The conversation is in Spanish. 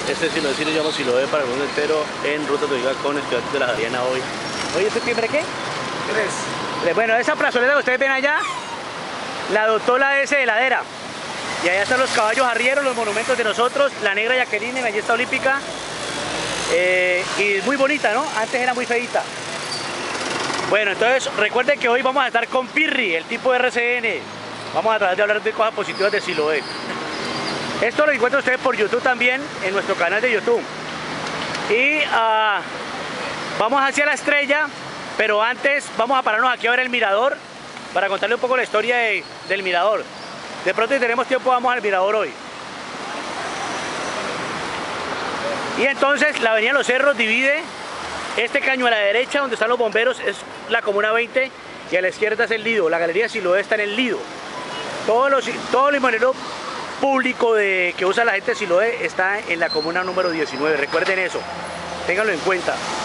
Este sí lo llamo Siloé para el mundo entero en Ruta Tolima con estudiantes de la Javeriana hoy. Oye, ¿este timbre qué? 3. Bueno, esa plazoleta que ustedes ven allá la dotó la S Heladera. Y allá están los caballos arrieros, los monumentos de nosotros, la negra Jacqueline en la Ballesta Olímpica. Y es muy bonita, ¿no? Antes era muy feita. Bueno, entonces recuerden que hoy vamos a estar con Pirri, el tipo de RCN. Vamos a tratar de hablar de cosas positivas de Siloé. Esto lo encuentran ustedes por YouTube también, en nuestro canal de YouTube. Y vamos hacia la estrella, pero antes vamos a pararnos aquí a ver el mirador para contarle un poco la historia del mirador. De pronto, si tenemos tiempo, vamos al mirador hoy. Y entonces la avenida Los Cerros divide este caño a la derecha, donde están los bomberos, es la Comuna 20, y a la izquierda es el Lido. La Galería Siloé está en el Lido. Todo el limonero público que usa la gente de Siloé está en la Comuna número 19. Recuerden eso, ténganlo en cuenta.